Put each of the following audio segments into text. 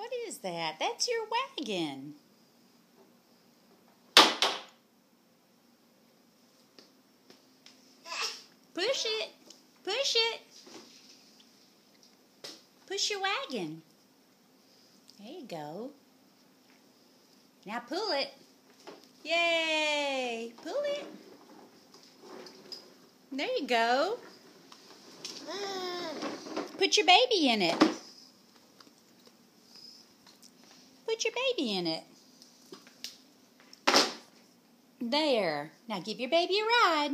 What is that? That's your wagon. Push it. Push it. Push your wagon. There you go. Now pull it. Yay! Pull it. There you go. Put your baby in it. Put your baby in it. There. Now give your baby a ride.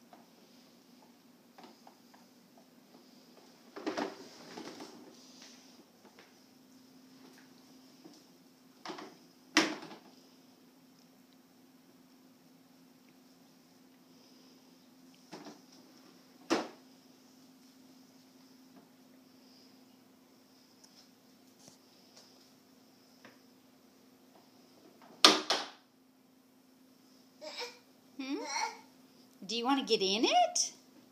Do you want to get in it?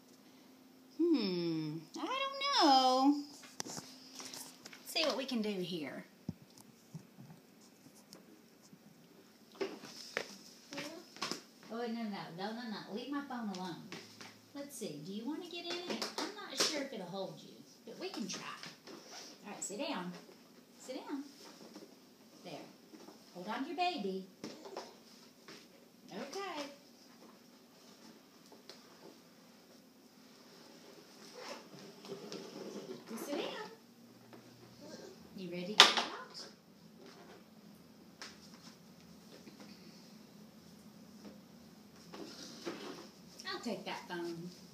I don't know. Let's see what we can do here. Oh, no. Leave my phone alone. Let's see. Do you want to get in it? I'm not sure if it'll hold you, but we can try. All right, sit down. Sit down. There. Hold on to your baby. Okay. Sit down. You ready to get out? I'll take that phone.